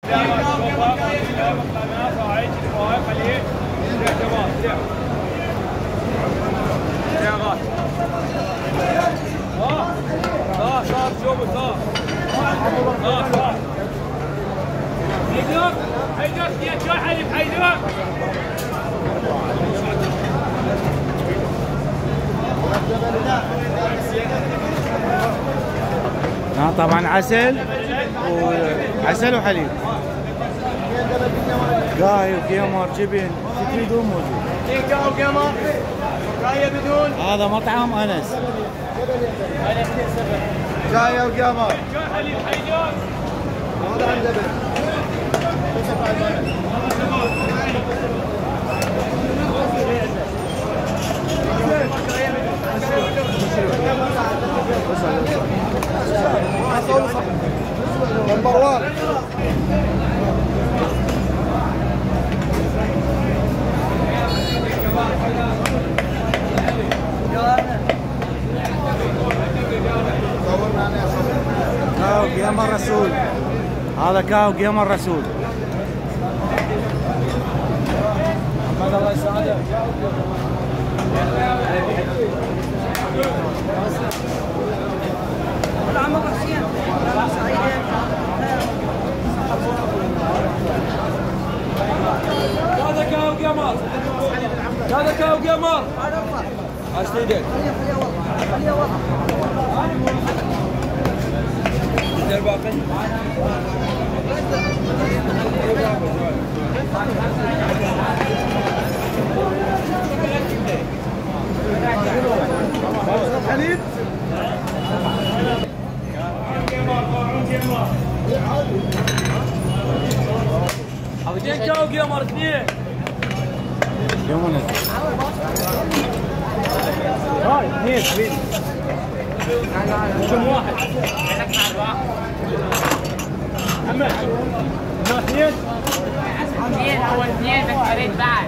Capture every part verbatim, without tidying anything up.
ها طبعا عسل وعسل وحليب، قاي وقمر جبن تريدون موجود. قاي وقمر قاي بدون. هذا مطعم انس. جاي وقمر هذا عنده بن. نمبر واحد. كاو قيام الرسول، هذا كاو قيام الرسول. محمد الله يسعدك. عمر حسين هذا كاو قمر، هذا كاو قمر. عشت ايدك. خليه والله خليه الباقي. حليب اثنين كاو قمر اثنين. يومنا هاي اثنين اثنين كم واحد؟ محمد اثنين اثنين اول اثنين بس اريد بعد.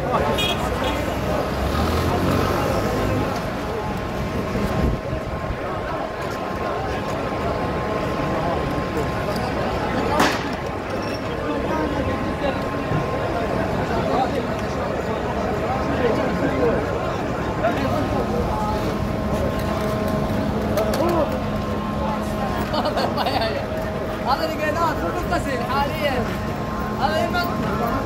هذا اللي لقيناه فوق القصر حاليا. هذا يمك